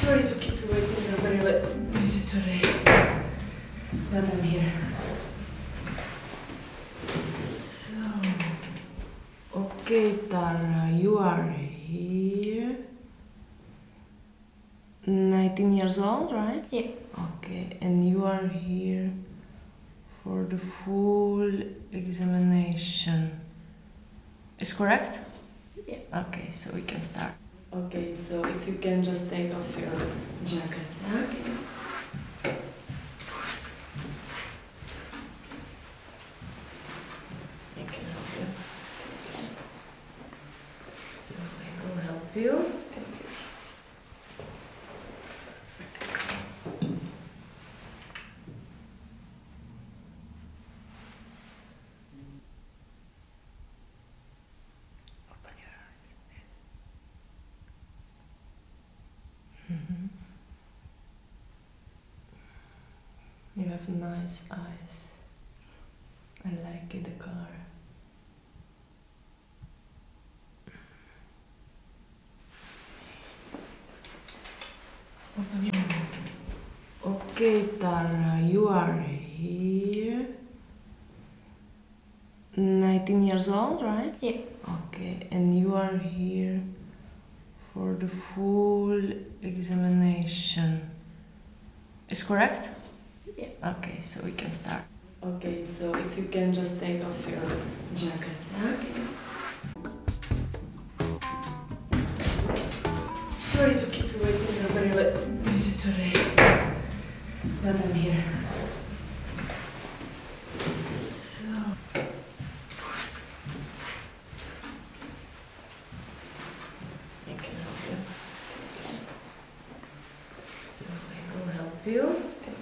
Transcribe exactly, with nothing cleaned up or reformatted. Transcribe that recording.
Sorry to keep you waiting, you're very busy today, but I'm here. So, okay, Tara, you are here. nineteen years old, right? Yeah. Okay, and you are here for the full examination. Is correct? Yeah. Okay, so we can start. Okay, so if you can just take off your jacket. Okay. I can help you. So I will help you. Thank you. Open your eyes. Mm-hmm. You have nice eyes. I like it, the color. Open your Okay, Tara, you are here. nineteen years old, right? Yeah. Okay, and you are here for the full examination. Is correct? Yeah. Okay, so we can start. Okay, so if you can just take off your jacket. Okay. Sorry to keep you waiting, you're very busy today, but I'm here. So, I can help you. So I will help you. Thank